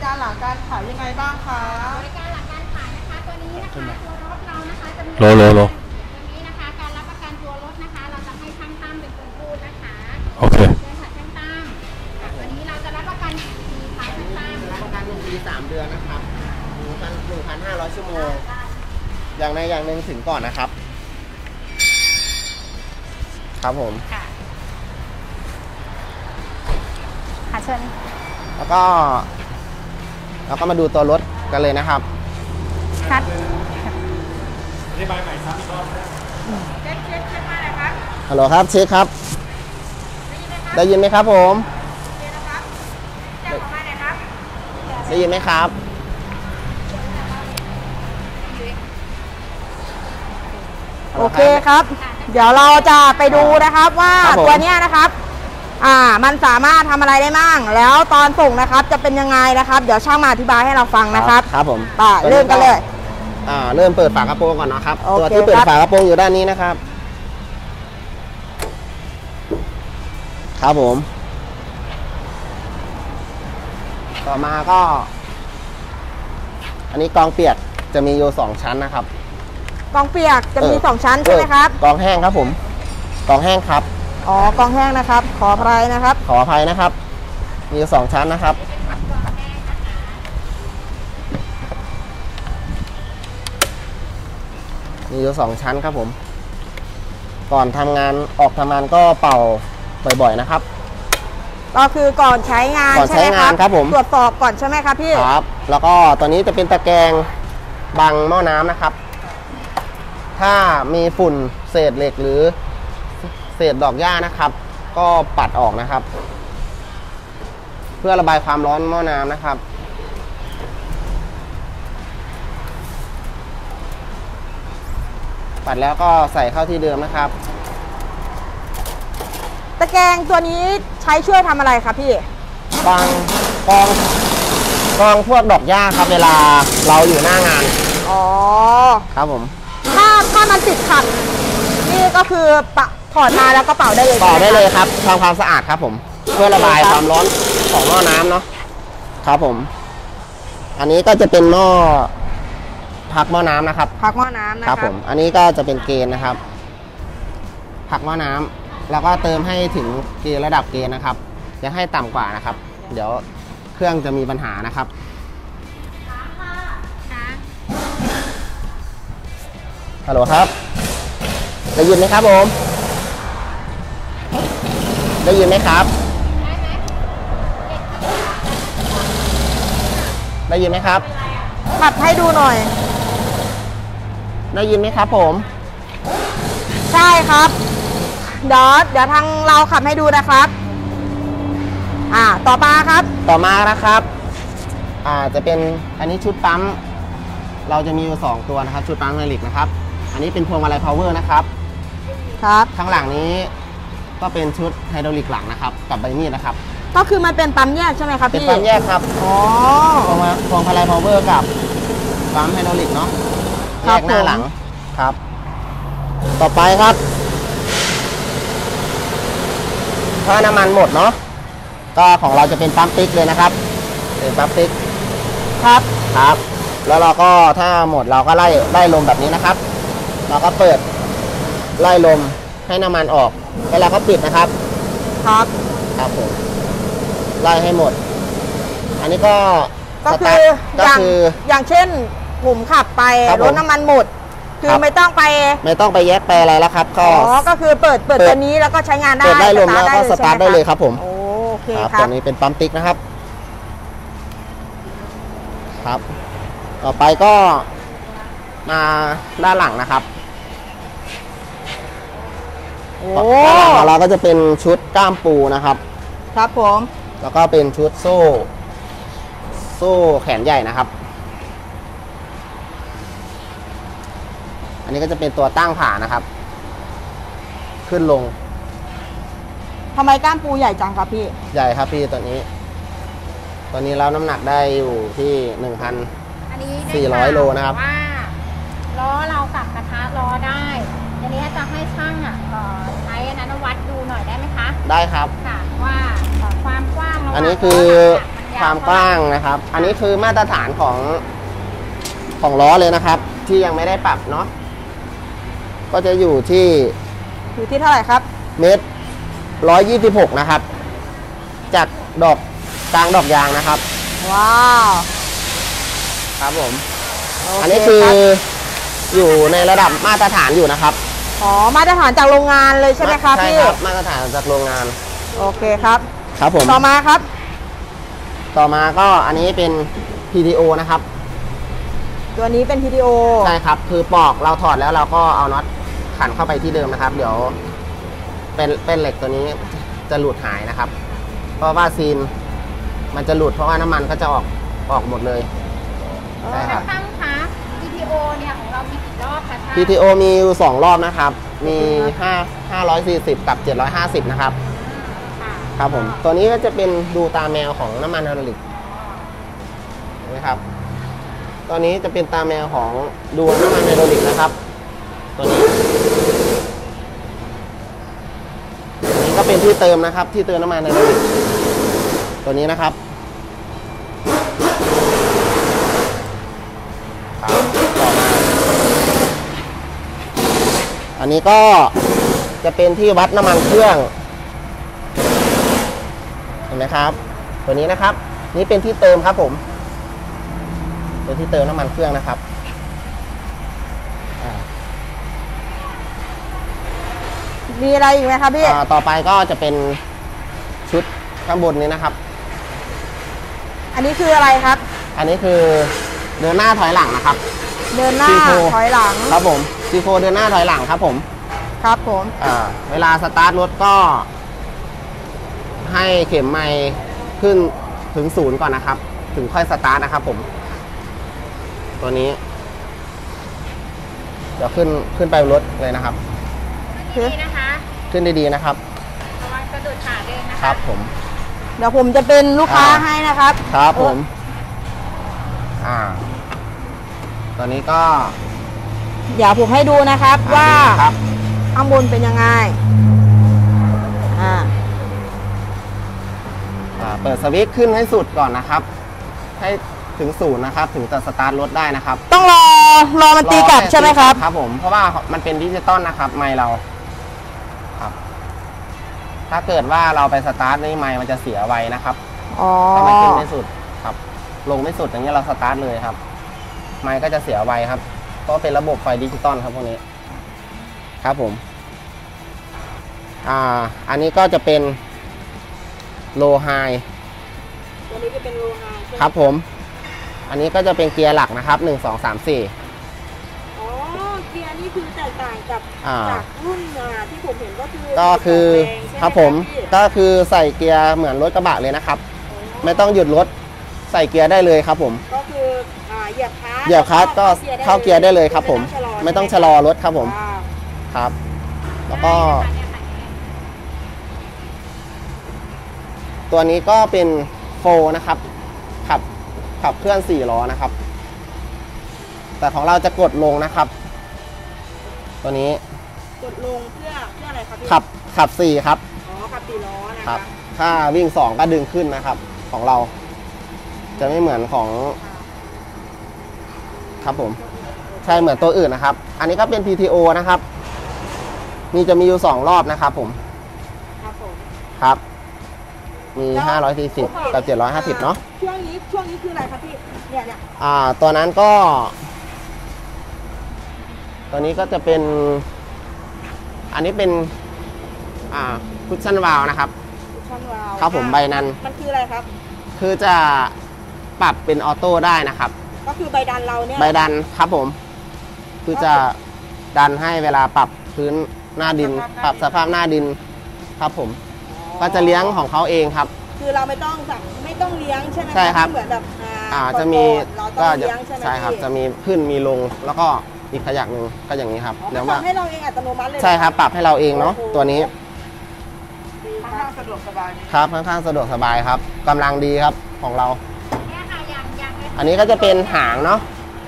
การหลังการขายยังไงบ้างคะบริการหลังการขายนะคะตัวนี้นะคะตัวรถเรานะคะจะมีโลตัวนี้นะคะการรับประกันตัวรถนะคะเราจะให้ช่างตั้มเป็นคนพูดนะคะโอเคเชิญค่ะช่างตั้มวันนี้เราจะรับประกันกี่คะช่างตั้มรับประกัน1 ปี 3 เดือนนะครับ1,500 ชั่วโมงอย่างใดอย่างหนึ่งถึงก่อนนะครับครับผมค่ะเชิญแล้วก็มาดูตัวรถกันเลยนะครับครับอธิบายใหม่ซ้ำอีกรอบเช็คมาเลยครับฮัลโหลครับเช็คครับได้ยินไหมครับผมได้ยินไหมครับโอเคครับเดี๋ยวเราจะไปดูนะครับว่าตัวเนี้ยนะครับมันสามารถทำอะไรได้มั่งแล้วตอนส่งนะครับจะเป็นยังไงนะครับเดี๋ยวช่างมาอธิบายให้เราฟังนะครับครับผมเริ่มกันเลยเริ่มเปิดฝากระโปรงก่อนนะครับตัวที่เปิดฝากระโปรงอยู่ด้านนี้นะครับครับผมต่อมาก็อันนี้กองเปียกจะมีอยู่2ชั้นนะครับกองเปียกจะมี2ชั้นใช่ไหมครับกองแห้งครับผมกองแห้งครับกองแห้งนะครับขออภัยนะครับขออภัยนะครับมีอยู่2ชั้นนะครับมีอยู่2ชั้นครับผมก่อนทำงานออกทำงานก็เป่าบ่อยๆนะครับก็คือก่อนใช้งานใช่ไหมครับผมตรวจสอบก่อนใช่ไหมครับพี่ครับแล้วก็ตัวนี้จะเป็นตะแกรงบังหม้อน้ำนะครับถ้ามีฝุ่นเศษเหล็กหรือเศษดอกหญ้านะครับก็ปัดออกนะครับเพื่อระบายความร้อนหม้อน้ำนะครับปัดแล้วก็ใส่เข้าที่เดิมนะครับตะแกรงตัวนี้ใช้ช่วยทำอะไรครับพี่บังกองพวกดอกหญ้าครับเวลาเราอยู่หน้างานครับผมถ้ามันติดขัดนี่ก็คือถอดมาแล้วก็เป่าได้เลยเป่าได้เลยครับทำความสะอาดครับผมเพื่อระบายความร้อนของหม้อน้ำเนาะครับผมอันนี้ก็จะเป็นหม้อพักหม้อน้ำนะครับพักหม้อน้ำนะครับผมอันนี้ก็จะเป็นเกณฑ์นะครับพักหม้อน้ำแล้วก็เติมให้ถึงเกณฑ์ระดับเกณฑ์นะครับจะให้ต่ำกว่านะครับเดี๋ยวเครื่องจะมีปัญหานะครับฮัลโหลครับได้ยินไหมครับผมได้ยินไหมครับได้ยินไหมครับขับให้ดูหน่อยได้ยินไหมครับผมใช่ครับเดี๋ยวทางเราขับให้ดูนะครับต่อมาครับนะครับจะเป็นอันนี้ชุดปั๊มเราจะมีอยู่2ตัวนะครับชุดปั๊มไฮดรอลิกนะครับอันนี้เป็นพวงมาลัยพาวเวอร์นะครับข้างหลังนี้ก็เป็นชุดไฮดรอลิกหลังนะครับกับใบมีดนะครับก็คือมันเป็นปั๊มแยกใช่ไหมครับพี่เป็นปั๊มแยกครับพวงมาลัยพาวเวอร์กับปั๊มไฮดรอลิกเนาะแยกหน้าหลังครับต่อไปครับถ้าน้ำมันหมดเนาะก็ของเราจะเป็นปั๊มติ๊กเลยนะครับเป็นปั๊มติ๊กครับแล้วเราก็ถ้าหมดเราก็ไล่ลมแบบนี้นะครับเราก็เปิดไล่ลมให้น้ำมันออกแล้วเราก็ปิดนะครับครับผมไล่ให้หมดอันนี้ก็คืออย่างเช่นผมขับไปรถน้ำมันหมดคือไม่ต้องไปแยกไปอะไรแล้วครับก็คือเปิดตัวนี้แล้วก็ใช้งานได้เปิดไล่ลมแล้วก็สตาร์ทได้เลยครับผมโอเคครับตัวนี้เป็นปั๊มติ๊กนะครับครับต่อไปก็มาด้านหลังนะครับด้านหลังเราก็จะเป็นชุดก้ามปูนะครับครับผมแล้วก็เป็นชุดโซ่แขนใหญ่นะครับอันนี้ก็จะเป็นตัวตั้งผ่านะครับขึ้นลงทำไมก้ามปูใหญ่จังครับพี่ใหญ่ครับพี่ตัวนี้แล้วน้ำหนักได้อยู่ที่1,400 โลนะครับว่าล้อเราปรับกระทะล้อได้ทีนี้จะให้ช่างใช้นันวัดดูหน่อยได้ไหมคะได้ครับค่ะว่าความกว้างอันนี้คือความกว้างนะครับ อันนี้คือมาตรฐานของล้อเลยนะครับ ที่ยังไม่ได้ปรับเนาะก็จะอยู่ที่เท่าไหร่ครับเมตร126นะครับจากดอกกลางดอกยางนะครับว้าวครับผมอันนี้คืออยู่ในระดับมาตรฐานอยู่นะครับอ๋อมาตรฐานจากโรงงานเลยใช่ไหมครับพี่ใช่ครับมาตรฐานจากโรงงานโอเคครับครับผมต่อมาครับต่อมาก็อันนี้เป็น PTO นะครับตัวนี้เป็น PTO ใช่ครับคือปอกเราถอดแล้วเราก็เอาน็อตขันเข้าไปที่เดิมนะครับเดี๋ยวเป็นเหล็กตัวนี้จะหลุดหายนะครับเพราะว่าซีนมันจะหลุดเพราะว่าน้ำมันก็จะออกหมดเลยใช่ครับช่างคะ PTO เนี่ยของเรามีกี่รอบคะช่าง PTO มีอยู่2รอบนะครับมี540กับ750นะครับครับผมตัวนี้ก็จะเป็นดูตาแมวของน้ำมันไฮดรอลิกเห็นไหมครับตัวนี้จะเป็นตาแมวของดูน้ำมันไฮดรอลิกนะครับตัวนี้ก็เป็นที่เติมนะครับที่เติมน้ำมันไฮดรอลิกตัวนี้นะครับต่อมาอันนี้ก็จะเป็นที่วัดน้ำมันเครื่องเห็นไหมครับตัวนี้นะครับนี่เป็นที่เติมครับผมเป็นที่เติมน้ำมันเครื่องนะครับมีอะไรอีกไหมครับพี่ต่อไปก็จะเป็นชุดข้างบนนี้นะครับอันนี้คืออะไรครับอันนี้คือเดินหน้าถอยหลังนะครับเดินหน้าถอยหลังครับผมซีโฟเดินหน้าถอยหลังครับผมครับผมเวลาสตาร์ทรถก็ให้เข็มไมค์ขึ้นถึง0ก่อนนะครับถึงค่อยสตาร์ทนะครับผมตัวนี้เดี๋ยวขึ้นไปรถเลยนะครับดีนะคะขึ้นดีๆนะครับระวังสะดุดขาเองนะคะครับผมเดี๋ยวผมจะเป็นลูกค้าให้นะครับครับผมตอนนี้ก็เดี๋ยวผมให้ดูนะครับว่าข้างบนเป็นยังไงเปิดสวิตช์ขึ้นให้สุดก่อนนะครับให้ถึง0นะครับถึงจะสตาร์ทรถได้นะครับต้องรอมันตีกลับใช่ไหมครับครับผมเพราะว่ามันเป็นดิจิตอลนะครับไมค์เราครับถ้าเกิดว่าเราไปสตาร์ทนี่ไมค์มันจะเสียไวนะครับถ้าไม่ขึ้นไม่สุดครับลงไม่สุดอย่างนี้เราสตาร์ทเลยครับไมค์ก็จะเสียไวครับเพราะเป็นระบบไฟดิจิตอลครับพวกนี้ครับผมอันนี้ก็จะเป็นโลไฮตัวนี้จะเป็นโลไฮครับผมอันนี้ก็จะเป็นเกียร์หลักนะครับ1 2 3 4 อ๋อเกียร์นี่คือแตกต่างจากรุ่นที่ผมเห็นก็คือครับผมก็คือใส่เกียร์เหมือนรถกระบะเลยนะครับไม่ต้องหยุดรถใส่เกียร์ได้เลยครับผมก็คือเหยียบคลัตช์ก็เข้าเกียร์ได้เลยครับผมไม่ต้องชะลอรถครับผมครับแล้วก็ตัวนี้ก็เป็นโฟนะครับขับเคลื่อน4ล้อนะครับแต่ของเราจะกดลงนะครับตัวนี้กดลงเพื่ออะไรครับพี่ขับ4ครับขับ4ล้อนะครับถ้าวิ่ง2ก็ดึงขึ้นนะครับของเราจะไม่เหมือนของครับผมใช่เหมือนตัวอื่นนะครับอันนี้ก็เป็น PTO นะครับมีจะมีอยู่2รอบนะครับผมครับมี540กับ750เนาะช่วงนี้คืออะไรครับพี่เนี่ยตัวนั้นก็ตัวนี้ก็จะเป็นอันนี้เป็นคุชชั่นวาลนะครับคุชชั่นวาลครับผมใบนั้นมันคืออะไรครับคือจะปรับเป็นออโต้ได้นะครับก็คือใบดันเราเนี่ยใบดันครับผมคือจะดันให้เวลาปรับพื้นหน้าดินปรับสภาพหน้าดินครับผมก็จะเลี้ยงของเขาเองครับคือเราไม่ต้องเลี้ยงใช่ไหมใช่ครับเหมือนแบบจะมีก็ใช่ครับจะมีขึ้นมีลงแล้วก็อีกขยักหนึ่งก็อย่างนี้ครับแล้วว่าให้เราเองอัตโนมัติเลยใช่ครับปรับให้เราเองเนาะตัวนี้ค่อนข้างสะดวกสบายครับค่อนข้างสะดวกสบายครับกำลังดีครับของเราอันนี้ก็จะเป็นหางเนาะ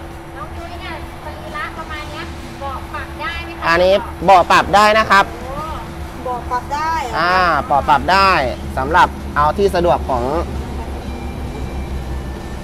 อันนี้เบาะปรับได้นะครับเบาะปรับได้เบาะปรับได้สำหรับเอาที่สะดวกของ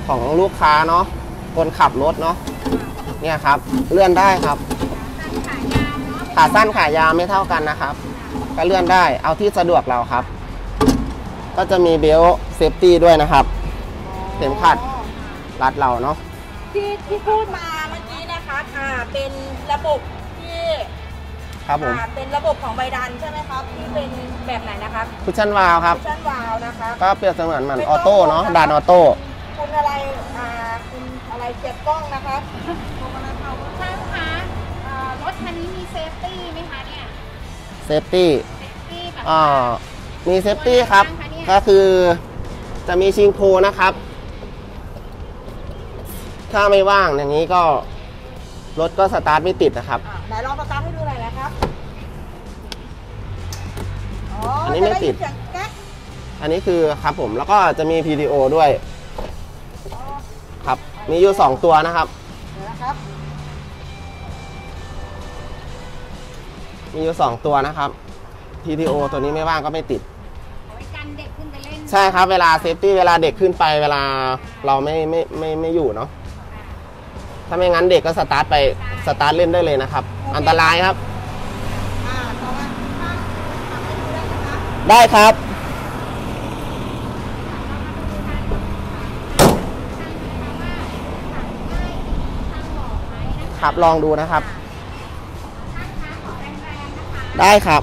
ของลูกค้าเนาะคนขับรถเนาะเนี่ยครับเลื่อนได้ครับขาสั้นขายาวไม่เท่ากันนะครับก็เลื่อนได้เอาที่สะดวกเราครับ ก็จะมีเบลต์เซฟตี้ด้วยนะครับเข็มขัดรัดเราเนาะที่พูดมาเมื่อกี้นะคะเป็นระบบที่ครับผมเป็นระบบของใบดันใช่ไหมครับที่เป็นแบบไหนนะครับคุชชั่นวาล์วครับคุชชั่นวาล์วนะคะก็เปรียบเสมือนมันออโต้เนาะดันออโต้คุณอะไรเก็บกล้องนะคะช่างคะรถคันนี้มีเซฟตี้ไหมคะเนี่ยเซฟตี้แบบมีเซฟตี้ครับก็คือจะมีชิงโพนะครับ ถ้าไม่ว่างอย่างนี้ก็รถก็สตาร์ทไม่ติดนะครับไหนลองสตาร์ทให้ดูหน่อยนะครับอันนี้ไม่ติดอันนี้คือครับผมแล้วก็จะมี PTO ด้วยครับมีอยู่2ตัวนะครับมีอยู่2ตัวนะครับ PTO ตัวนี้ไม่ว่างก็ไม่ติดกันเด็กขึ้นไปเล่นใช่ครับเวลาเซฟตี้เวลาเด็กขึ้นไปเวลาเราไม่อยู่เนาะถ้าไม่งั้นเด็กก็สตาร์ทเล่นได้เลยนะครับอันตรายครับได้ครับครับลองดูนะครับได้ครับ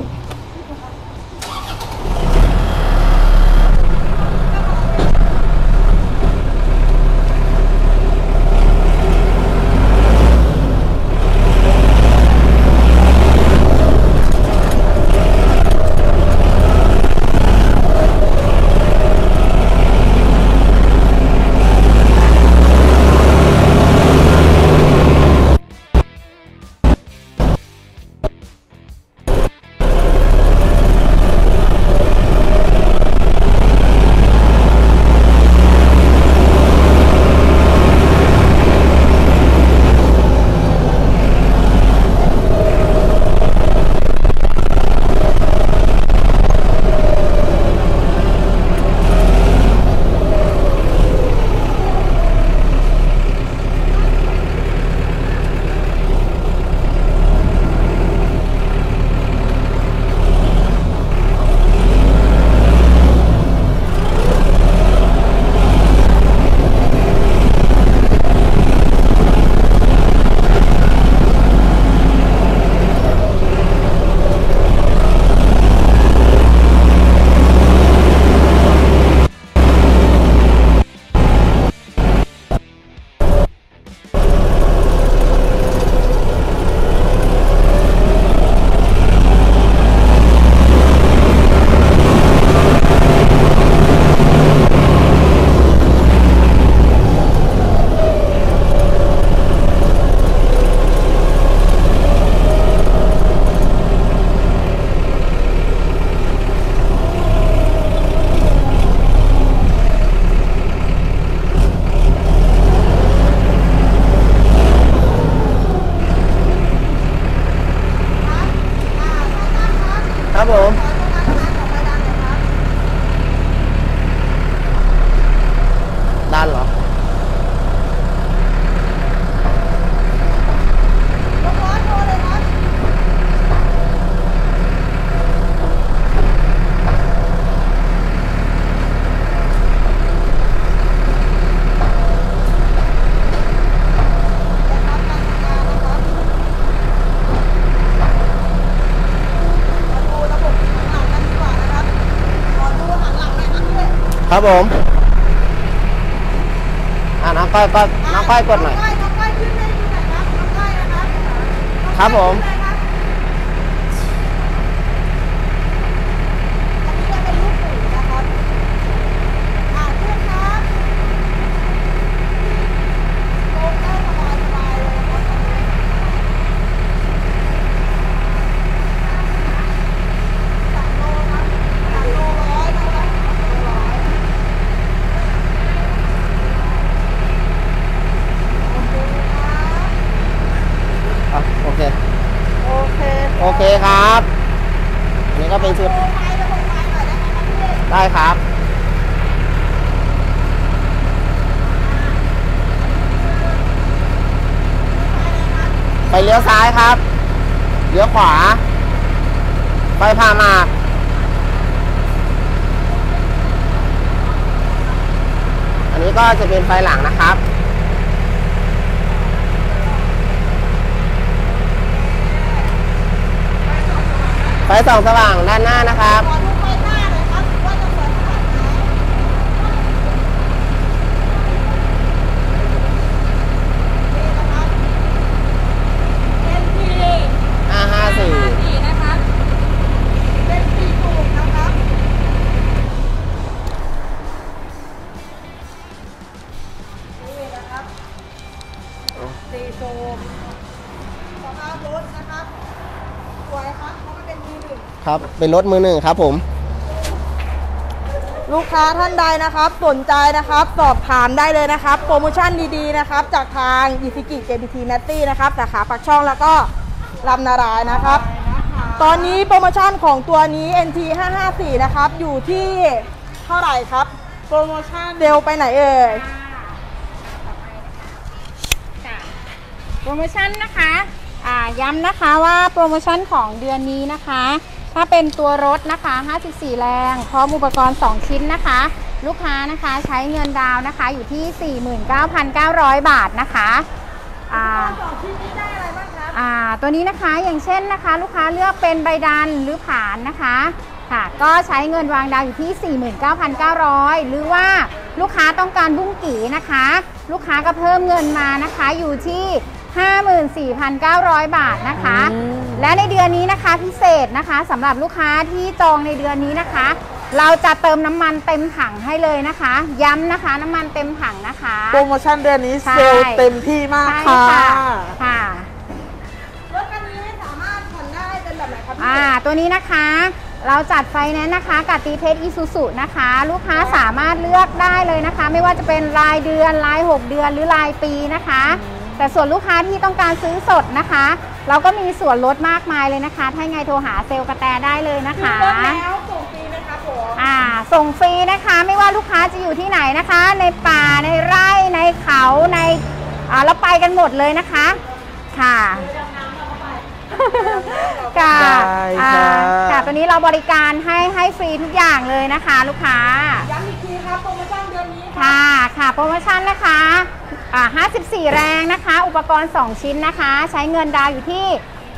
ครับผมด้านเหรอครับผมน้องก้อยก็น้องก้อยกดหน่อยครับผมโอเคครับนี่ก็เป็นชุดได้ครับไฟเลี้ยวซ้ายครับเลี้ยวขวาไฟผ่าหมากอันนี้ก็จะเป็นไฟหลังนะครับไฟส่องสว่างด้านหน้านะครับครับเป็นรถมือหนึ่งครับผมลูกค้าท่านใดนะครับสนใจนะครับสอบถามได้เลยนะครับโปรโมชั่นดีๆนะครับจากทาง Isuzu JBT Massy นะครับสาขาปากช่องแล้วก็ลำนารายนะครับตอนนี้โปรโมชั่นของตัวนี้ NT 554นะครับอยู่ที่เท่าไหร่ครับโปรโมชั่นเร็วไปไหนเอ่ยโปรโมชั่นนะคะย้ำนะคะว่าโปรโมชั่นของเดือนนี้นะคะถ้าเป็นตัวรถนะคะ54แรงพร้อมอุปกรณ์2ชิ้นนะคะลูกค้านะคะใช้เงินดาวนะคะอยู่ที่ 49,900 บาทนะคะ 2ชิ้นนี้ได้อะไรบ้างครับตัวนี้นะคะอย่างเช่นนะคะลูกค้าเลือกเป็นใบดันหรือผานนะคะค่ะก็ใช้เงินวางดาวอยู่ที่ 49,900 หรือว่าลูกค้าต้องการบุ้งกี่นะคะลูกค้าก็เพิ่มเงินมานะคะอยู่ที่54,900 บาทนะคะและในเดือนนี้นะคะพิเศษนะคะสำหรับลูกค้าที่จองในเดือนนี้นะคะเราจะเติมน้ำมันเต็มถังให้เลยนะคะย้ำนะคะน้ำมันเต็มถังนะคะโปรโมชั่นเดือนนี้เซลล์เต็มที่มากค่ะค่ะรถคันนี้สามารถผ่อนได้เป็นแบบไหนครับตัวนี้นะคะเราจัดไฟแนนซ์นะคะกับตีเพชรอีซูซุนะคะลูกค้าสามารถเลือกได้เลยนะคะไม่ว่าจะเป็นรายเดือนราย6เดือนหรือรายปีนะคะแต่ส่วนลูกค้าที่ต้องการซื้อสดนะคะเราก็มีส่วนลดมากมายเลยนะคะถ้าไงโทรหาเซลล์กระแตได้เลยนะคะแล้วส่งฟรีไหมคะผมส่งฟรีนะคะไม่ว่าลูกค้าจะอยู่ที่ไหนนะคะในป่าในไร่ในเขาในเราไปกันหมดเลยนะคะค่ะค่ะตัวนี้เราบริการให้ฟรีทุกอย่างเลยนะคะลูกค้าย้ำอีกทีครับโปรโมชั่นเดือนนี้ค่ะโปรโมชั่นนะคะ54แรงนะคะอุปกรณ์2ชิ้นนะคะใช้เงินดาวอยู่ที่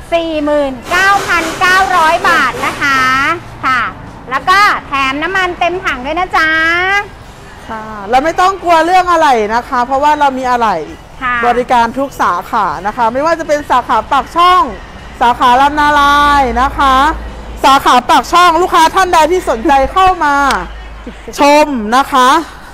49,900 บาทนะคะค่ะแล้วก็แถมน้ำมันเต็มถังด้วยนะจ๊ะค่ะเราไม่ต้องกลัวเรื่องอะไรนะคะเพราะว่าเรามีอะไรบริการทุกสาขานะคะไม่ว่าจะเป็นสาขาปากช่องสาขาลำนารายนะคะสาขาปากช่องลูกค้าท่านใดที่สนใจเข้ามาชมนะคะ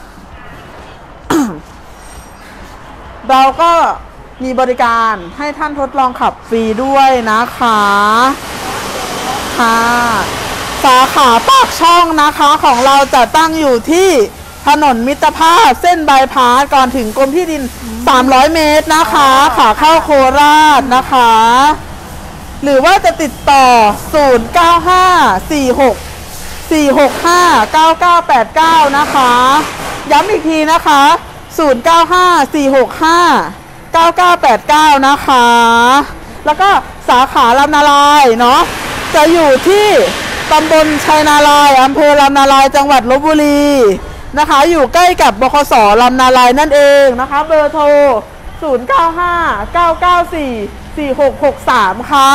เราก็มีบริการให้ท่านทดลองขับฟรีด้วยนะคะค่ะสาขาปากช่องนะคะของเราจะตั้งอยู่ที่ถนนมิตรภาพเส้นบายพาสก่อนถึงกรมที่ดิน300 เมตรนะคะขาเข้าโคราชนะคะหรือว่าจะติดต่อ095464659989นะคะย้ำอีกทีนะคะ0954659989นะคะแล้วก็สาขาลำนารายเนาะจะอยู่ที่ตำบลชัยนารายอำเภอลำนารายจังหวัดลพบุรีนะคะอยู่ใกล้กับบขส.ลำนารายนั่นเองนะคะเบอร์โทร0959944663ค่ะ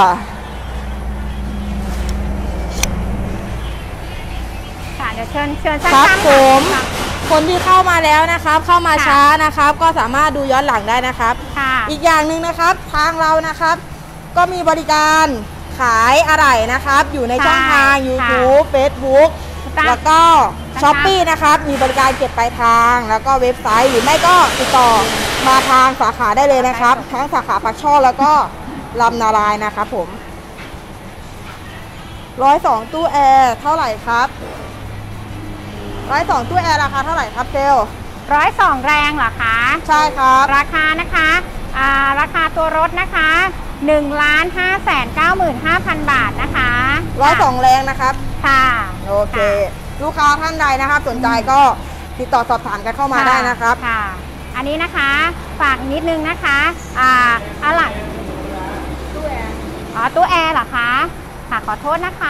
เดี๋ยวเชิญครับผมคนที่เข้ามาแล้วนะครับเข้ามาช้านะครับก็สามารถดูย้อนหลังได้นะครับอีกอย่างหนึ่งนะครับทางเรานะครับก็มีบริการขายอะไหล่นะครับอยู่ในช่องทาง YouTube Facebook แล้วก็ Shopee นะครับมีบริการเก็บปลายทางแล้วก็เว็บไซต์หรือไม่ก็ติดต่อมาทางสาขาได้เลยนะครับทั้งสาขาปากช่องแล้วก็ลำนารายนะครับผม102ตู้แอร์เท่าไหร่ครับ102ตู้แอร์ราคาเท่าไหร่ครับเซล 102แรงเหรอคะใช่ครับราคานะคะราคาตัวรถนะคะ1,595,000 บาทนะคะ 102แรงนะครับค่ะโอเคลูกค้าท่านใดนะครับสนใจก็ติดต่อสอบถามกันเข้ามาได้นะครับค่ะอันนี้นะคะฝากนิดนึงนะคะอะไรอ๋อตู้แอร์เหรอคะค่ะขอโทษนะคะ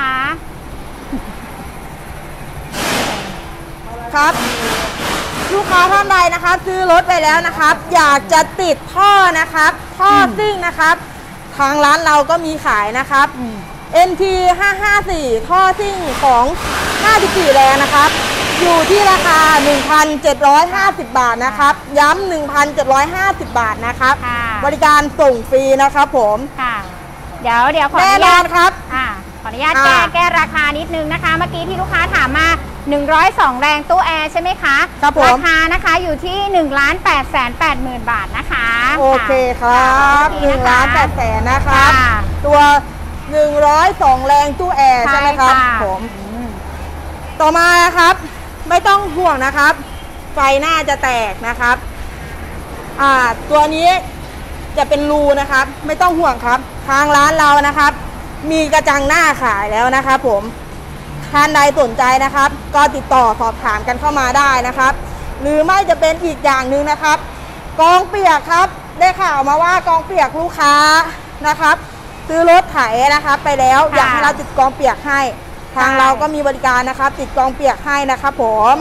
ครับ ลูกค้าท่านใดนะครับซื้อรถไปแล้วนะครับ อยากจะติดท่อนะครับท่อซิ่งนะครับ ทางร้านเราก็มีขายนะครับ NT 554ท่อซิ่งของ54แรงนะครับ อยู่ที่ราคา 1,750 บาทนะครับย้ำ 1,750 บาทนะครับค่ะบริการส่งฟรีนะครับผมค่ะเดี๋ยวขออแน่นุนอญาน ตครับขออนุญาตอ่าแก้ราคานิดนึงนะคะ เมื่อกี้ที่ลูกค้าถามมา102แรงตู้แอร์ใช่ไหมคะครับผมราคานะคะอยู่ที่ 1,880,000 บาทนะคะโอเคครับ1,800,000นะครับค่ะตัว 102 แรงตู้แอร์ใช่ไหมครับใช่ค่ะผมต่อมานะครับ ไม่ต้องห่วงนะครับ ไฟหน้าจะแตกนะครับ ตัวนี้จะเป็นรูนะครับ ไม่ต้องห่วงครับ ทางร้านเรานะครับ มีกระจังหน้าขายแล้วนะครับผมท่านใดสนใจนะครับ ก็ติดต่อสอบถามกันเข้ามาได้นะครับ หรือไม่จะเป็นอีกอย่างหนึ่งนะครับ กองเปียกครับ ได้ข่าวมาว่ากองเปียกลูกค้านะครับ ซื้อรถไถนะครับ ไปแล้วอยากให้เราติดกองเปียกให้ ทางเราก็มีบริการนะครับ ติดกองเปียกให้นะครับผม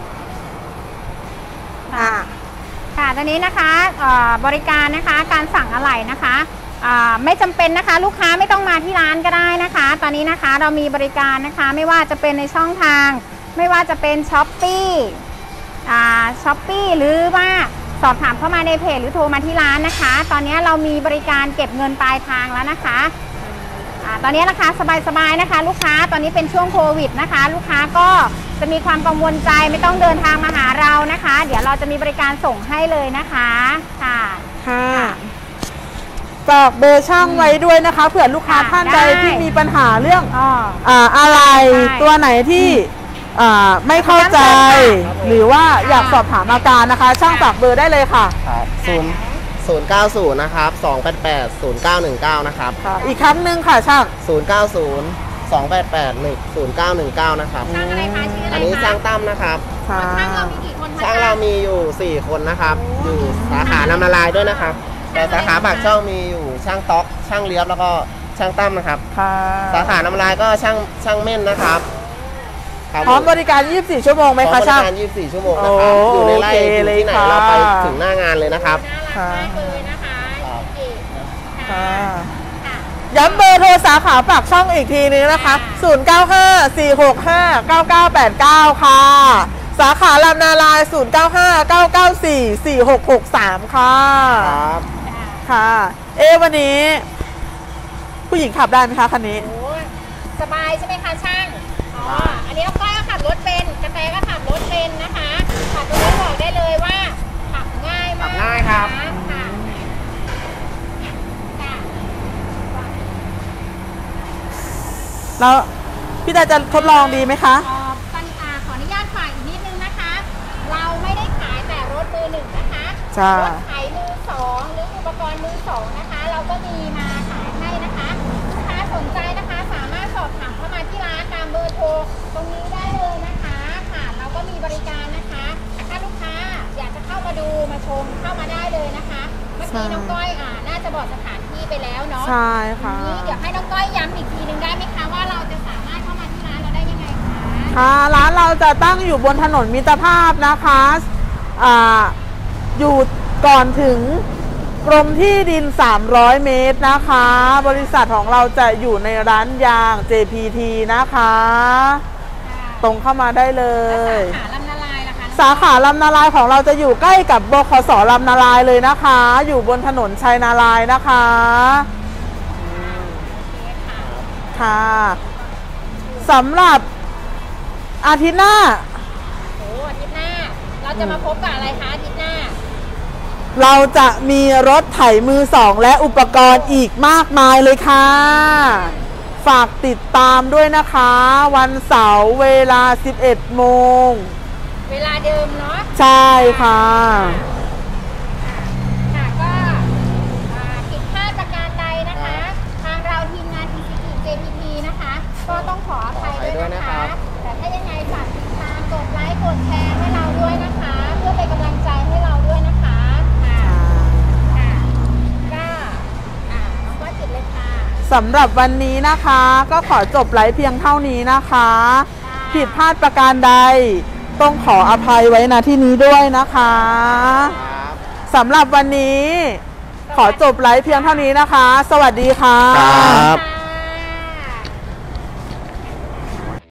ค่ะตอนนี้นะคะบริการนะคะการสั่งอะไหล่นะคะไม่จำเป็นนะคะลูกค้าไม่ต้องมาที่ร้านก็ได้นะคะ ตอนนี้นะคะเรามีบริการนะคะไม่ว่าจะเป็นในช่องทางไม่ว่าจะเป็นช้อปปี้หรือว่าสอบถามเข้ามาในเพจหรือโทรมาที่ร้านนะคะ ตอนนี้เรามีบริการเก็บเงินปลายทางแล้วนะคะตอนนี้ราคาสบายๆนะคะ ลูกค้าตอนนี้เป็นช่วงโควิดนะคะ ลูกค้าก็จะมีความกังวลใจไม่ต้องเดินทางมาหาเรานะคะ เดี๋ยวเราจะมีบริการส่งให้เลยนะคะค่ะฝากเบอร์ช่างไว้ด้วยนะคะเผื่อลูกค้าท่านใดที่มีปัญหาเรื่องอะไรตัวไหนที่ไม่เข้าใจ หรือว่าอยากสอบถามอาการนะคะ ช่างฝากเบอร์ได้เลยค่ะครับ090นะครับ288 0919นะครับอีกครั้งหนึ่งค่ะช่าง 090 288 0919นะครับช่างอะไรคะชื่ออะไรคะอันนี้ช่างตั้มนะครับช่างเรามีกี่คนคะช่างเรามีอยู่4คนนะครับอยู่สาขาน้ำละลายด้วยนะครับแต่สาขาปากช่องมีอยู่ช่างต๊อกช่างเลียบแล้วก็ช่างตั้มนะครับสาขาน้ำละลายก็ช่างเม่นนะครับพร้อมบริการ24ชั่วโมงไหมคะช่างบริการ24ชั่วโมงนะครับอยู่ในไร่อยู่ที่ไหนเราไปถึงหน้างานเลยนะครับน่ารักมากเลยนะคะย้ำเบอร์โทรสาขาปากช่องอีกทีนึงนะคะ0954659989ค่ะสาขาลำนาลาย0959944663ค่ะครับค่ะวันนี้ผู้หญิงขับได้ไหมคะคันนี้สบายใช่ไหมคะช่างอันนี้น้องก้อยก็ขับรถเป็นกระแตก็ขับรถเป็นนะคะขับรถบอกได้เลยว่าขับง่ายมากง่ายครับแล้วพี่ดาจะทดลองดีไหมคะขออนุญาตฝากอีกนิดนึงนะคะเราไม่ได้ขายแต่รถมือหนึ่งนะคะรถขายมือสองหรืออุปกรณ์มือสองนะคะเราก็มีมาขายให้นะคะลูกค้าสนใจนะคะสามารถสอบถามเข้ามาที่ร้านตามเบอร์โทรตรงนี้ได้เลยนะคะค่ะเราก็มีบริการนะคะถ้าลูกค้าอยากจะเข้ามาดูมาชมเข้ามาได้เลยนะคะเมื่อกี้น้องก้อยน่าจะบอกสถานที่ไปแล้วเนาะใช่ค่ะนี้เดี๋ยวให้น้องก้อยย้ำอีกทีนึงได้ไหมคะว่าเราจะสามารถเข้ามาที่ร้านเราได้ยังไงคะร้านเราจะตั้งอยู่บนถนนมิตรภาพนะคะอยู่ก่อนถึงกรมที่ดิน300 เมตรนะคะบริษัทของเราจะอยู่ในร้านยาง JPT นะคะตรงเข้ามาได้เลยสาขาลำนาลายของเราจะอยู่ใกล้กับบขส.ลำนาลายเลยนะคะอยู่บนถนนชัยนาลายนะคะค่ะสำหรับอาทิตย์หน้าอาทิตย์หน้าเราจะมาพบกับอะไรคะอาทิตย์หน้าเราจะมีรถไถมือสองและอุปกรณ์อีกมากมายเลยค่ะฝากติดตามด้วยนะคะวันเสาร์เวลา 11 โมงเวลาเดิมเนาะใช่ค่ะก็ผิดพลาดประการใดนะคะทางเราทีมงาน JPT นะคะก็ต้องขออภัยด้วยนะคะแต่ถ้ายังไงฝากติดตามกดไลค์กดแชร์ให้เราด้วยนะคะเพื่อเป็นกำลังใจให้เราด้วยนะคะก็น้องก้อยจิตเลยค่ะสำหรับวันนี้นะคะก็ขอจบไลฟ์เพียงเท่านี้นะคะผิดพลาดประการใดต้องขออภัยไว้ณที่นี้ด้วยนะคะสำหรับวันนี้ขอจบไลฟ์เพียงเท่านี้นะคะสวัสดีค่ะครับ